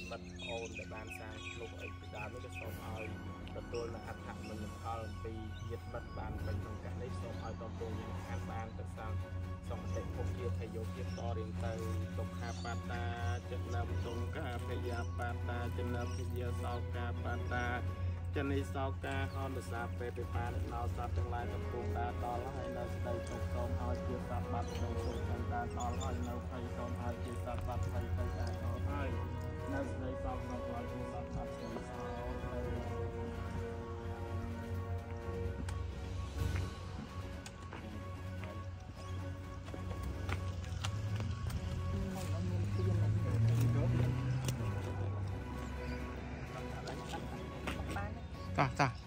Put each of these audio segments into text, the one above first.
មិត្តអូនដែលបានសាងលោកអីពីដើមនេះក៏សូមឲ្យទទួលនៅអត្ថមញ្ញផលពីញាតិមិត្តបានពេញក្នុងកាសនេះសូមឲ្យតពងយើងខានបានទៅសាងសុខតិភពជាភយោភាពតរៀងទៅទុក្ខាបាតាចំណំទុង្កាភយាបាតាចំណំភយាសោកាបាតាចនីសោកាហនភាសាពេលពិបាកណោសត្វទាំងឡាយកំពុងដើរដល់ហើយនៅស្ដីទុកសូមឲ្យជាសត្វបាត់ទៅសុខទាំងដើរដល់ហើយនៅភ័យសូមឲ្យជាសត្វបាត់ភ័យទៅដើរដល់ហើយនៅស្ដីសោកនៅឲ្យជាសត្វបាត់ទៅសោจ้ะ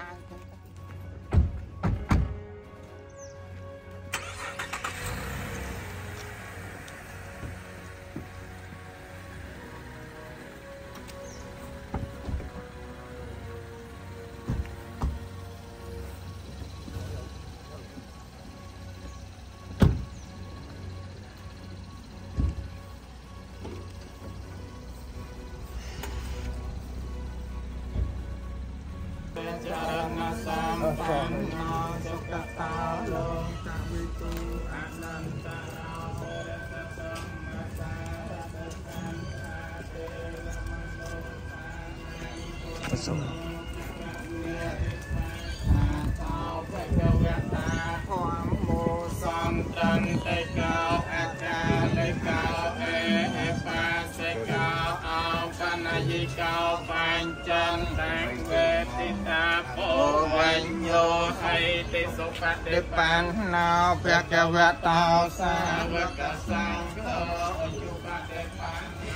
จารณะสัมปันโนสุขตาโลกวิตูอนันตาเสรสัมมาสารสันตาเตลมโนสานังตาพระเจ้าตาความโมสัมตันเตกาอาคาเลกาเอปาเสกาอาปัญญิกาปัญจันตังเวทิตาโพวัญโยให้ติสุปฏิปันโนพระเจ้าตาสาวกสังฆอุปฏิปันโน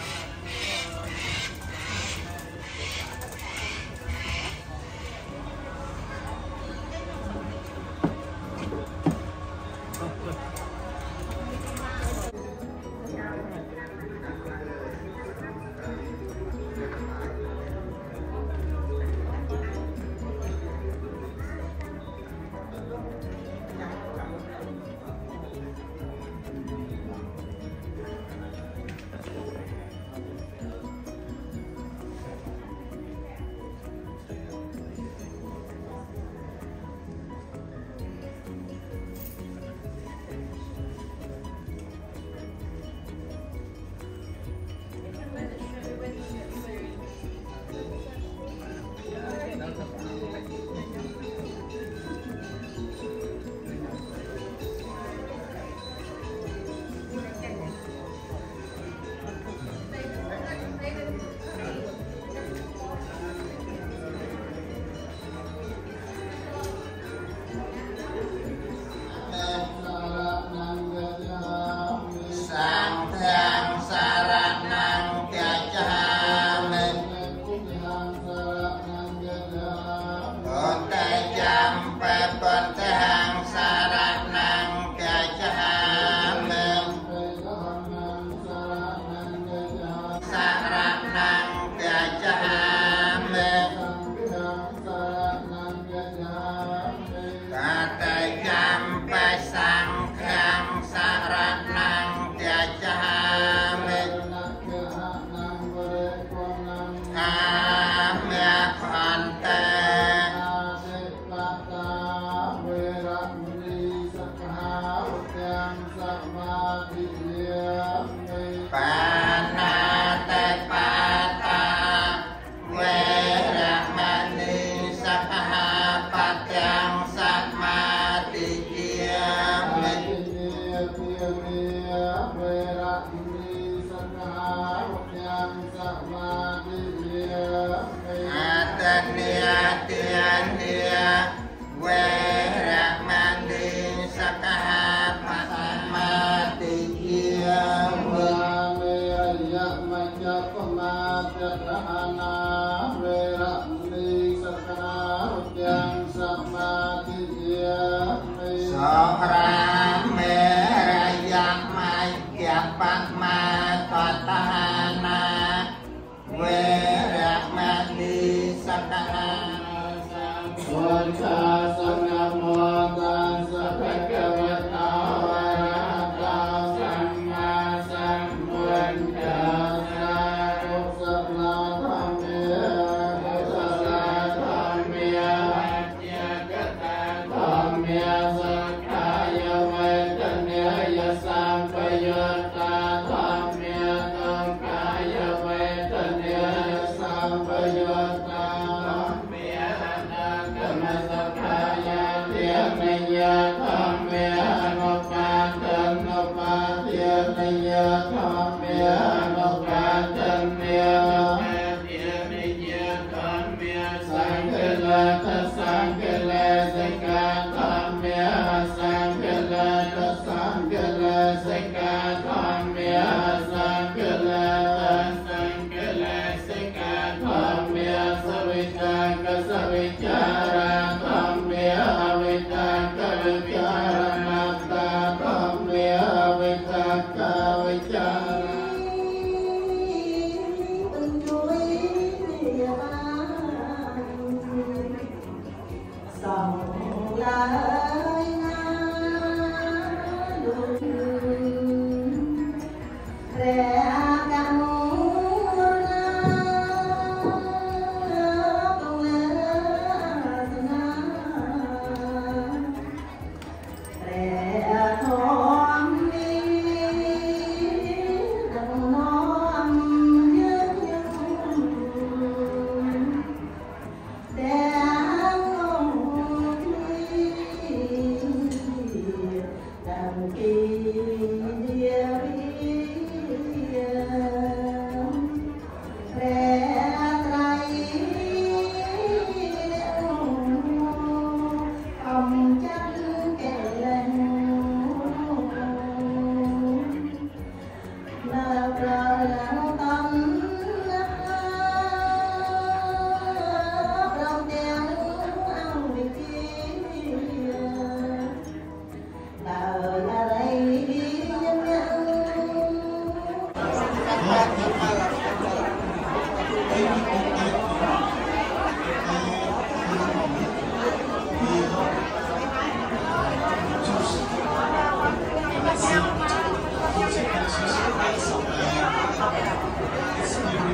ส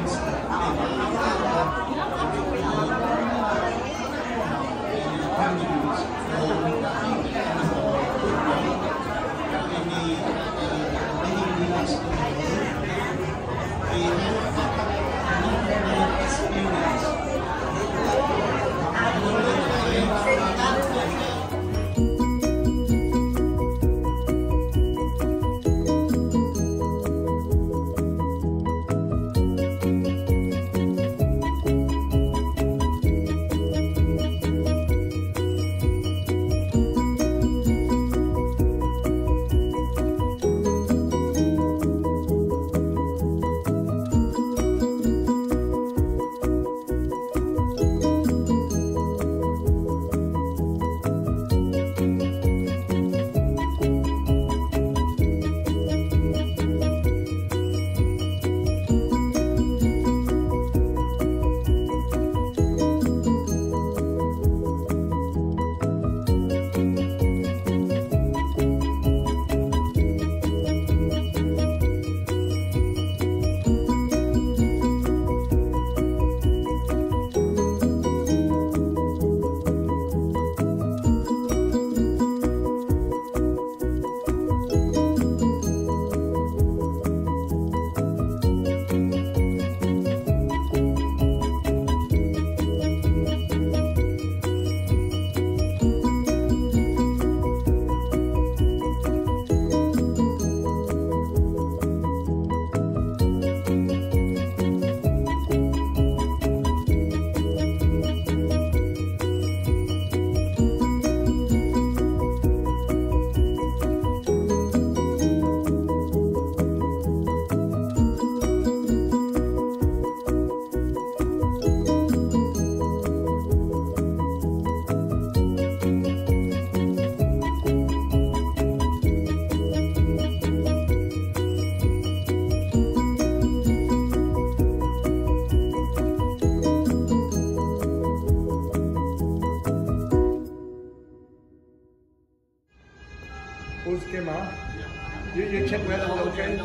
Who's came out? You check whether it's okay?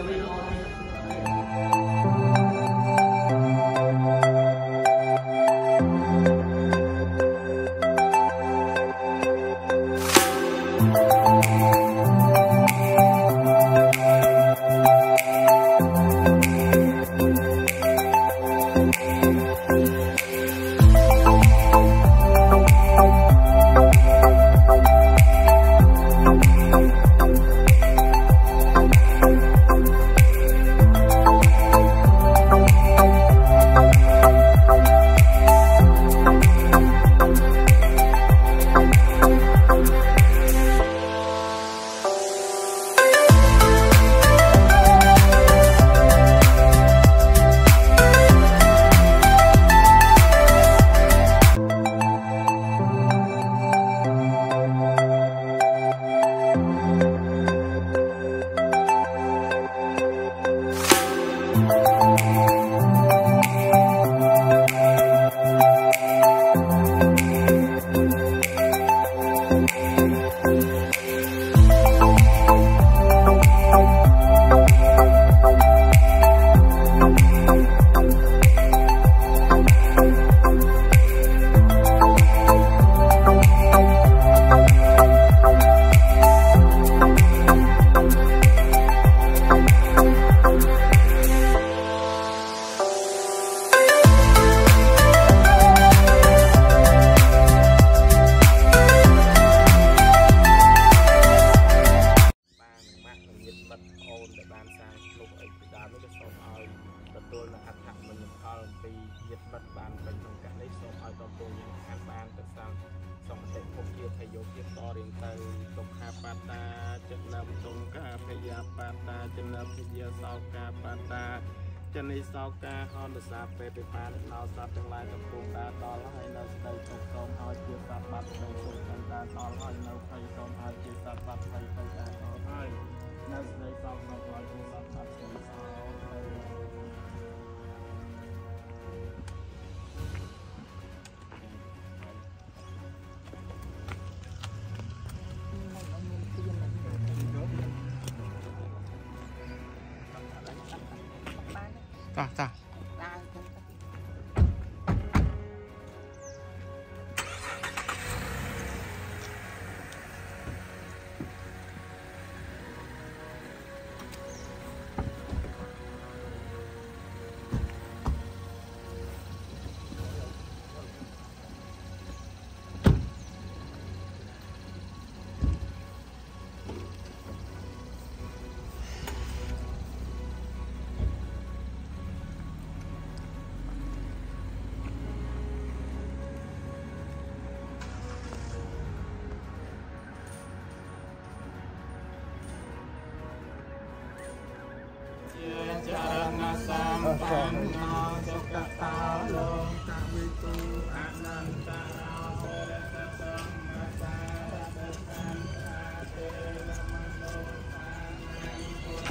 Chân đi sau ca hòn được sạp về bị phá được nào sạp tương lai tập trung ta to là hay nó đầy tục công hỏi chia sạp bắt đầy tục công ta to là hay nó thay công hỏi chia sạp bắt đầy công ta to hay nó đầy sau nó gọi chia sạp bắt đầy sau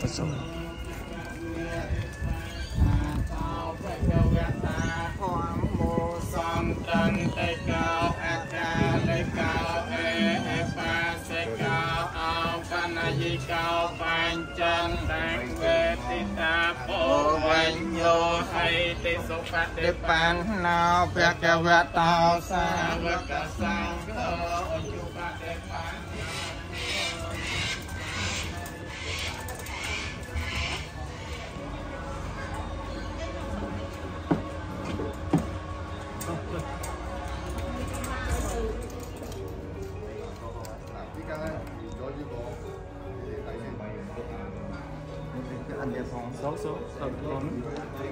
សូម cao ban chân đang về ti ta bộ vinh vô hay ti số phát ti ban nào việc cả việc tao xa việc cả sang cơ chu phát ti ban số số tổng vốn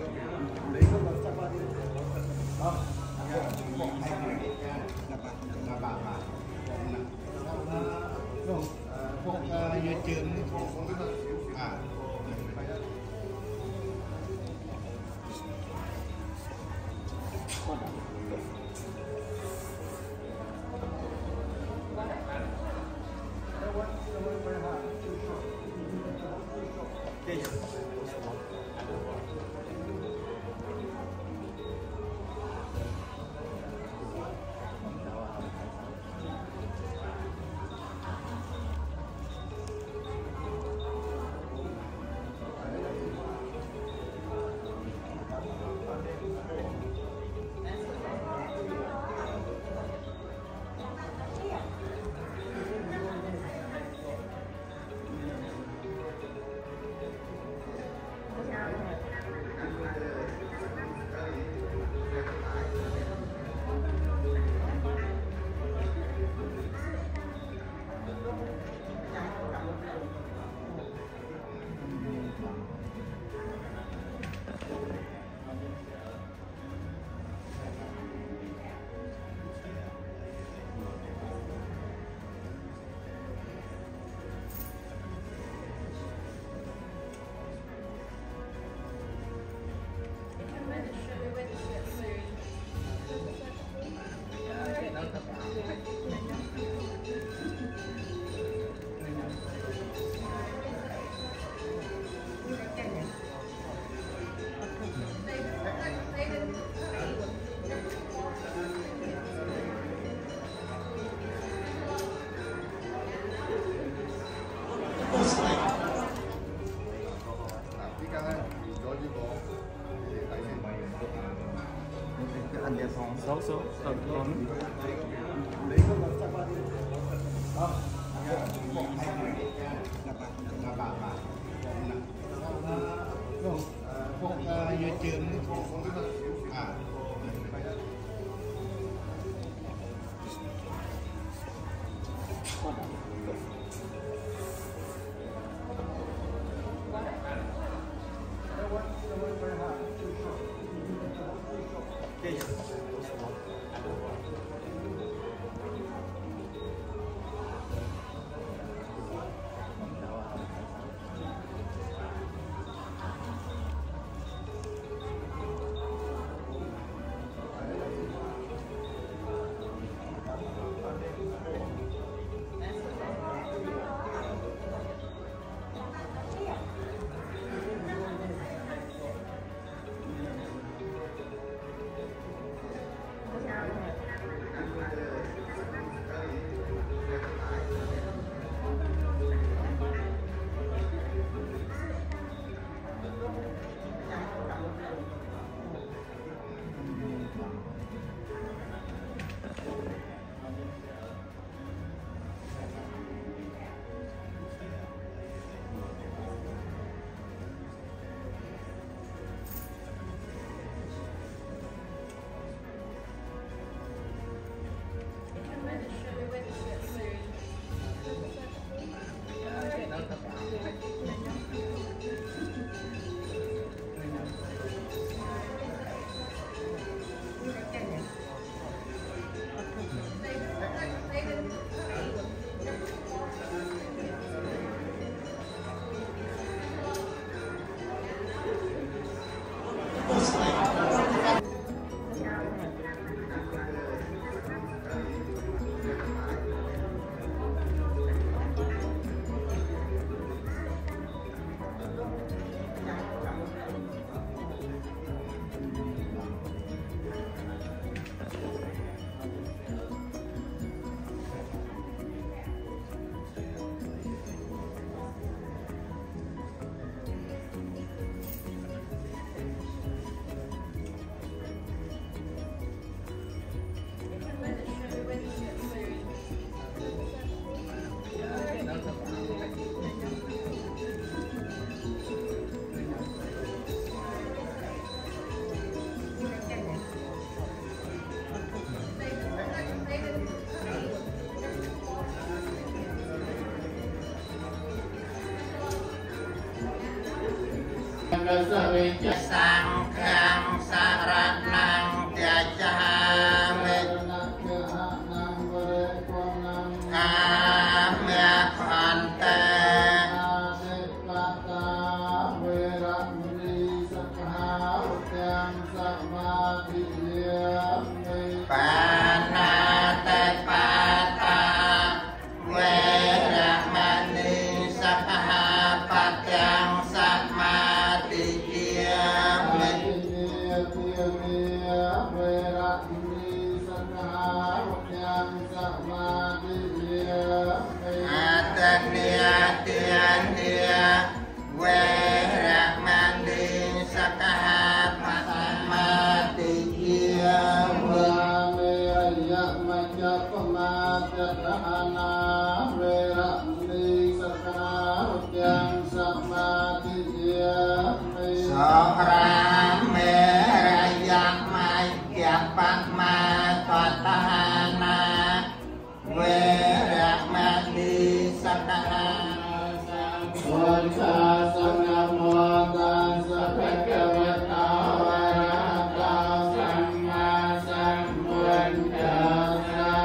số số tổng vốn กสวิจสังฆังสารนังเตจามิอาเมขันเตปานาเตปาตาเวระมณีสัพพะปัจจังสัมมาทิฏฐิมิอัตตเนียเตียนเนียเวระมณีสัพพะปัจจังมาทิฏฐิมิปมาจัตหานาเวระมิสักขายังสัมมาทิฏฐิมิสหราเมระยักมัยเกียปัตมาตัตหานาเวระมณีสักขาพุทธะสังฆโมตัสสะภะคะวะโตอะระหะโตสัมมาสัมพุทธัสสะ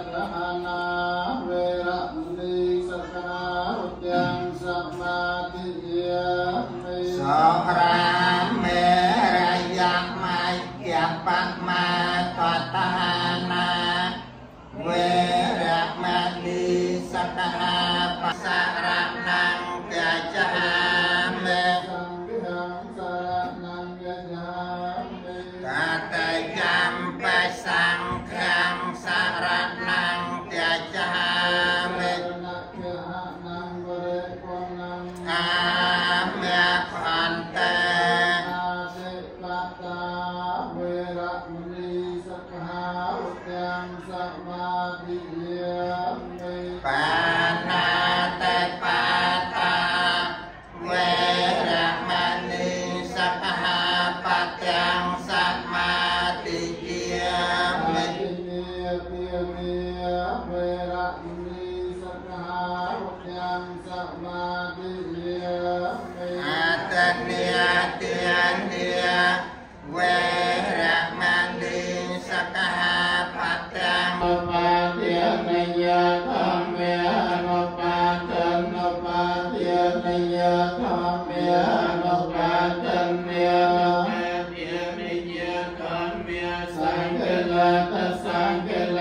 กหานาเวระมณีสักขาอุทยังสมาธิยามิสราเมรยะมัยยะปัมมาตตานาเวระมณีสักขาปัสสะระนังยะจามิสังฆังสระนังยะจามิตาตะยัมปัสสังฆังสระนังยะจามินักขะนังบริโภนังอาเมขันเตอาเสปตาเวระมณีสักขาอุทยังสมาธิยามิปานาเตปาตาเวระมณีสักขาปัจจังสมาธิยามิเนียเปียเมียเวระมณีสักขาอุทยังสมาธิยามิอาตเนียเตียนเนียเวระมณีสักขาปัจจังอุปาเทียนยะธรรมเมนุปาจันนุปาเทียนยะธรรมเมนุปาจันเมนุปาเทียนยะธรรมเมสังฆลาตสังฆ